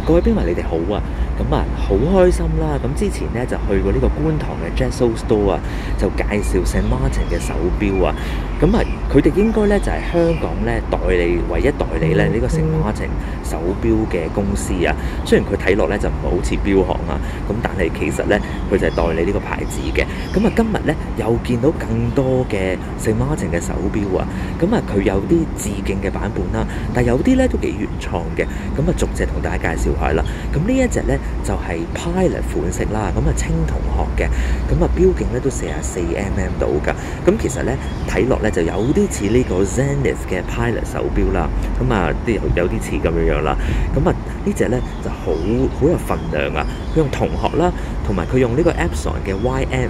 各位標迷你哋好啊！咁啊，好開心啦！咁之前咧就去過呢個觀塘嘅 Jetso Store 啊，就介紹 St. Martin 嘅手錶啊。咁啊，佢哋應該咧就係香港咧唯一代理咧呢個 St. Martin 手錶嘅公司啊。雖然佢睇落咧就唔係好似錶行啊，咁但係其實咧佢就係代理呢個牌子嘅。咁啊，今日咧又見到更多嘅 St. Martin 嘅手錶啊。咁啊，佢有啲致敬嘅版本啦，但係有啲咧都幾原創嘅。咁啊，逐隻同大家介紹下啦。咁呢一隻咧就係 Pilot 款式啦，咁啊青銅殼嘅，咁啊標徑咧都44mm 到㗎。咁其實咧睇落咧就有啲似呢個 Zenith 嘅 Pilot 手錶啦，咁啊有啲似咁樣啦。咁啊呢隻咧就好有份量啊！佢用銅殼啦，同埋佢用呢個 Epson 嘅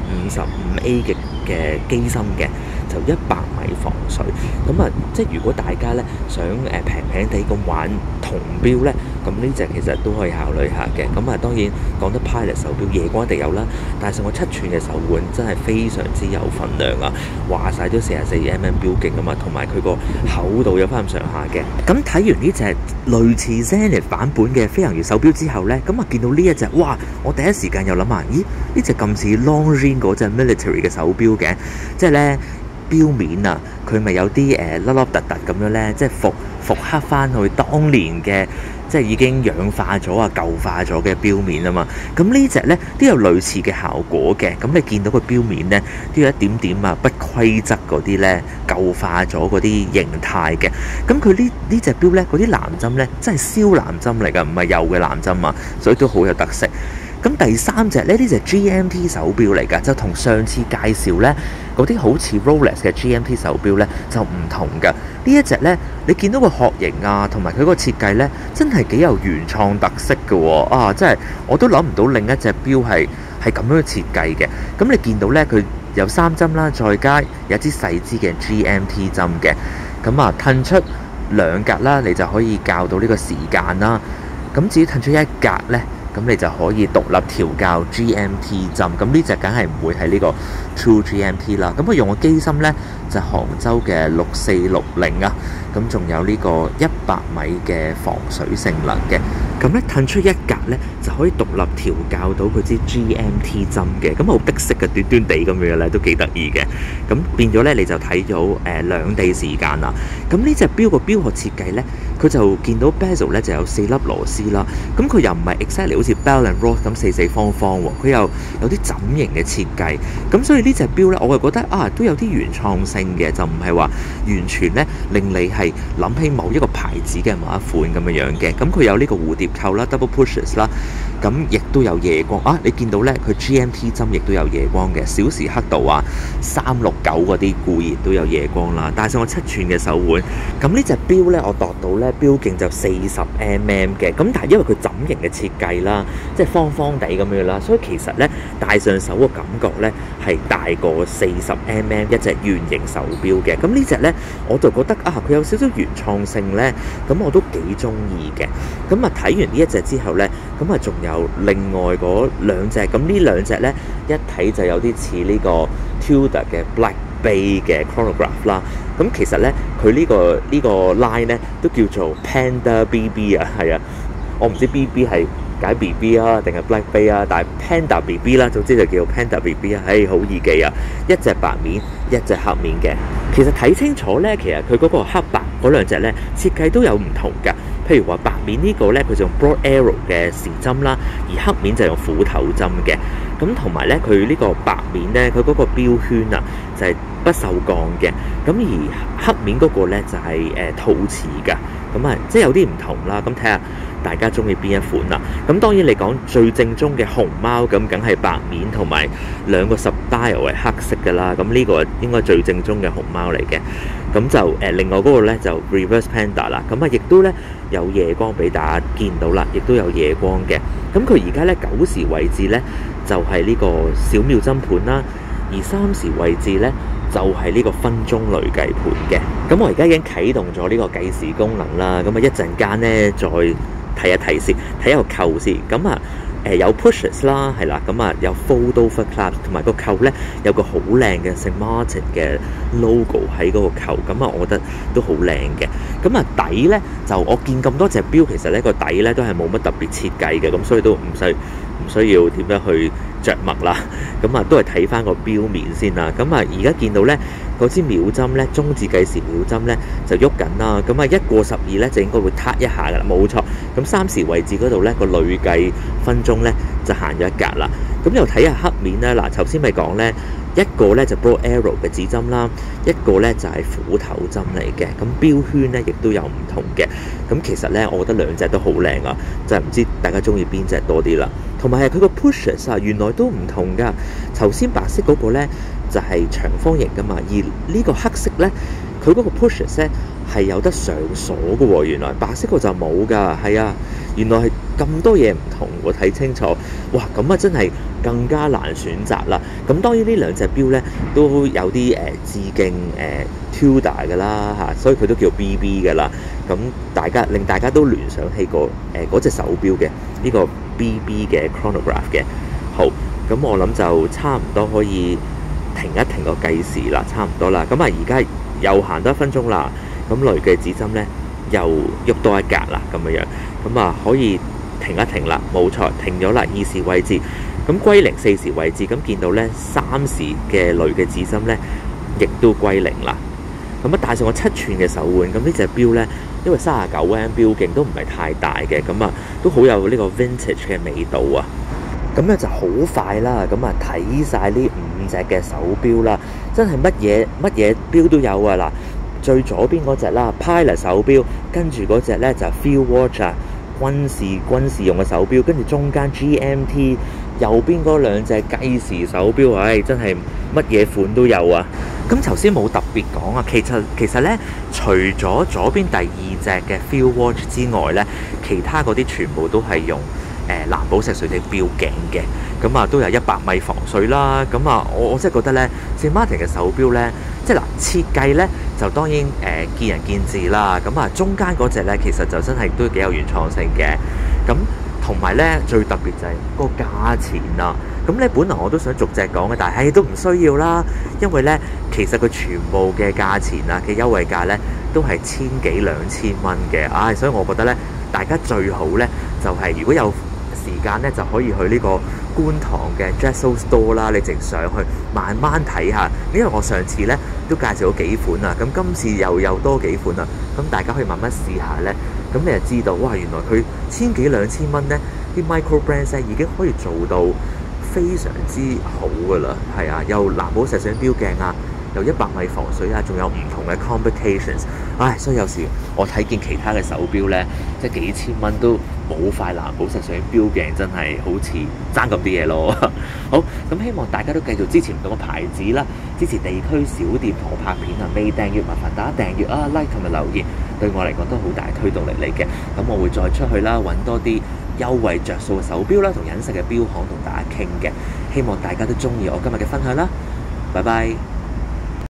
YM55A 嘅機芯嘅，就100米防水。咁啊，即係如果大家咧想平地咁玩銅錶咧，咁呢隻其實都可以考慮下嘅。咁啊，當然講得 Pilot 手錶夜光一定有啦，但係上個7寸嘅手腕真係非常之有份量啊！話晒都44mm 標徑啊嘛，同埋佢個厚度有翻咁上下嘅。咁睇完呢隻類似 Zenith 版本嘅飛行員手錶之後咧，咁啊見到呢一隻，哇！我第一時間又諗下，咦？呢隻咁似 Longines 嗰隻 military 嘅手錶嘅，即係咧錶面啊，佢咪有啲凹凹凸凸咁樣咧，即係復刻翻去當年嘅，即係已經氧化咗啊、舊化咗嘅錶面啊嘛。咁呢隻咧都有類似嘅效果嘅。咁你見到個錶面咧都有一點點啊不規則嗰啲咧舊化咗嗰啲形態嘅。咁佢呢隻錶咧嗰啲藍針咧真係燒藍針嚟㗎，唔係幼嘅藍針啊，所以都好有特色。咁第三隻咧，呢隻 GMT 手錶嚟㗎，就同上次介紹咧嗰啲好似 Rolex 嘅 GMT 手錶咧就唔同㗎。呢一隻咧，你見到個殼型啊，同埋佢個設計咧，真係幾有原創特色㗎喎！啊，真係我都諗唔到另一隻錶係咁樣嘅設計嘅。咁你見到咧，佢有3針啦，再加有一支細支嘅 GMT 針嘅。咁啊，褪出2格啦，你就可以校到呢個時間啦。咁至於褪出1格咧，咁你就可以獨立調校 GMT 針，咁呢隻梗係唔會係呢個 True GMT 啦。咁佢用嘅機芯呢，就係杭州嘅6460啊，咁仲有呢個100米嘅防水性能嘅。咁咧褪出1格呢，就可以獨立調校到佢支 GMT 針嘅，咁好的色嘅，短短地咁樣咧都幾得意嘅。咁變咗呢，你就睇到兩地時間啦。咁呢隻錶個錶殼設計呢，佢就見到 bezel 咧就有4粒螺絲啦。咁佢又唔係 exactly 好似 Bell and Ross 咁四方方喎，佢又有啲枕形嘅設計。咁所以呢隻錶呢，我係覺得啊都有啲原創性嘅，就唔係話完全呢令你係諗起某一個牌子嘅某一款咁樣樣嘅。咁佢有呢個蝴蝶扣啦 ，double pushes 啦，咁亦都有夜光啊！你見到呢，佢 GMT 針亦都有夜光嘅，小時刻度啊369嗰啲固然都有夜光啦。戴上個7寸嘅手腕，咁呢隻錶呢，我度到呢錶徑就40mm嘅，咁但係因為佢枕形嘅設計啦，即係方方地咁樣啦，所以其實呢，戴上手個感覺呢係大過40mm一隻圓形手錶嘅。咁呢隻呢，我就覺得啊，佢有少少原創性呢，咁我都幾中意嘅。咁啊睇完呢一隻之後呢，咁啊仲有另外嗰2隻，咁呢2隻呢，一睇就有啲似呢個 Tudor 嘅 Black Bay 嘅 chronograph 啦。咁其實呢，佢呢個 line 呢都叫做 Panda BB 啊，係啊，我唔知 BB 係解 BB 啊定係 Black Bay 啊，但係 Panda BB 啦，總之就叫 Panda BB 啊，好易記啊，一隻白面，一隻黑面嘅。其實睇清楚呢，其實佢嗰個黑白嗰2隻呢，設計都有唔同㗎。譬如話白面呢個呢，佢就用 Broad Arrow 嘅時針啦，而黑面就用斧頭針嘅。咁同埋呢，佢呢個白面呢，佢嗰個標圈啊，就係不鏽鋼嘅。咁而黑面嗰個呢，就係陶瓷㗎。咁啊，即係有啲唔同啦。咁睇下大家中意邊一款啦。咁當然你講最正宗嘅熊貓，咁梗係白面同埋2個 sub-dial 係黑色㗎啦。咁呢個應該最正宗嘅熊貓嚟嘅。咁就另外嗰個呢，就 Reverse Panda 啦。咁啊，亦都呢有夜光俾大家見到啦，亦都有夜光嘅。咁佢而家呢9時位置呢，就係呢個小秒針盤啦，而3時位置呢，就係呢個分鐘累計盤嘅。咁我而家已經啟動咗呢個計時功能啦。咁啊，一陣間呢，再睇一睇先，睇下個扣先。咁啊有 pushes 啦，係啦，咁啊有 fold over clasp， 同埋個扣咧有個好靚嘅 St. Martin 嘅 logo 喺嗰個扣，咁啊我覺得都好靚嘅。 咁啊底咧就我見咁多隻錶，其實咧個底咧都係冇乜特別設計嘅，咁所以都唔需要點樣去着墨啦。咁啊都係睇翻個錶面先啦。咁啊而家見到咧嗰支秒針咧，中字計時秒針咧就喐緊啦。咁啊一過12咧就應該會撻一下噶啦，冇錯。咁3時位置嗰度咧個累計分鐘咧就行咗一格啦。咁又睇下黑面啦。嗱頭先咪講咧，一個咧就 Broad Arrow 嘅指針啦，一個咧就係斧頭針嚟嘅。咁錶圈咧亦都有唔同嘅。咁其實咧，我覺得兩隻都好靚啊，就係唔知大家中意邊隻多啲啦。同埋係佢個 pushes 啊，原來都唔同噶。頭先白色嗰個咧就係長方形噶嘛，而呢個黑色咧，佢嗰個 pushes 咧係有得上鎖嘅喎。原來白色個就冇噶，係啊，原來係咁多嘢唔同喎。睇清楚，哇，咁啊真係更加難選擇啦。咁當然呢兩隻錶咧都有啲致敬Tudor 嘅啦嚇，所以佢都叫 BB 嘅啦。咁令大家都聯想起嗰隻手錶嘅呢個 BB 嘅 chronograph 嘅。好，咁我諗就差唔多可以停一停個計時啦，差唔多啦。咁啊而家又行多1分鐘啦，咁累計指針咧又喐多一格啦，咁樣，咁啊可以停一停啦，冇錯，停咗啦，2時位置。咁歸零4時位置，咁見到咧3時嘅累嘅指針咧亦都歸零啦。咁啊戴上個7寸嘅手腕，咁呢隻錶咧，因為39mm錶徑都唔係太大嘅，咁啊都好有呢個 vintage 嘅味道啊。咁咧就好快啦，咁啊睇晒呢5隻嘅手錶啦，真係乜嘢錶都有啊。嗱，最左邊嗰隻啦 Pilot 手錶，跟住嗰隻咧就 Field Watch 啊，軍事用嘅手錶，跟住中間 GMT， 右邊嗰兩隻計時手錶，唉，真係乜嘢款都有啊。咁頭先冇特別講啊，其實咧，除咗左邊第2隻嘅 Field Watch 之外咧，其他嗰啲全部都係用藍寶石水晶錶頸嘅，咁啊都有100米防水啦。咁啊，我真係覺得咧，St Martin 嘅手錶咧，即係嗱設計咧就當然見仁見智啦。咁啊中間嗰隻咧其實就真係都幾有原創性嘅。咁同埋咧最特別就係個價錢啦。咁咧本來我都想逐隻講嘅，但係都唔需要啦，因為咧其實佢全部嘅價錢啊嘅優惠價咧都係1000幾2000蚊嘅。唉，所以我覺得咧大家最好咧就係如果有時間咧就可以去呢個觀塘嘅 Jet Store 啦，你直上去慢慢睇下，因為我上次咧都介紹咗幾款啊，咁今次又多幾款啊，咁大家可以慢慢試下咧，咁你就知道哇，原來佢1000幾2000蚊咧啲 micro brands 咧已經可以做到非常之好噶啦，係啊，有藍寶石水晶錶鏡啊，有100米防水啊，仲有唔同嘅 complications。唉，所以有時我睇見其他嘅手錶咧，即係幾千蚊都冇塊藍寶石水晶錶鏡，真係好似爭咁啲嘢咯。好，咁希望大家都繼續支持唔同嘅牌子啦，支持地區小店同我拍片啊，未訂閱麻煩大家訂閱啊 ，like 同埋留言，對我嚟講都好大推動力嚟嘅。咁我會再出去啦，揾多啲優惠着數嘅手錶啦，同隱世嘅錶行同大家傾嘅。希望大家都中意我今日嘅分享啦，拜拜。